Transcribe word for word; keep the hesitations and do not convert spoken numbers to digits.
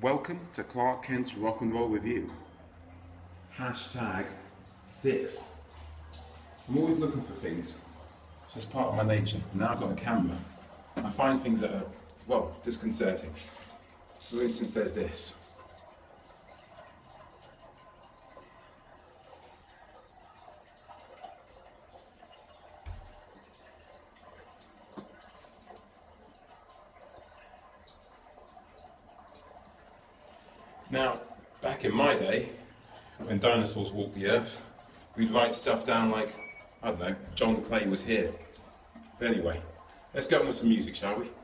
Welcome to Clark Kent's Rock and Roll Review. Hashtag six. I'm always looking for things. It's just part of my nature. And now I've got a camera. I find things that are, well, disconcerting. For instance, there's this. Now, back in my day, when dinosaurs walked the earth, we'd write stuff down like, I don't know, John Clay was here. But anyway, let's get on with some music, shall we?